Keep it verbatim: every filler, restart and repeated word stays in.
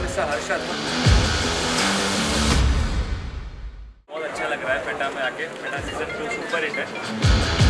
सा हर्षद। बहुत अच्छा लग रहा है फेटा में आके। फेटा सीजन टू सुपर हिट है।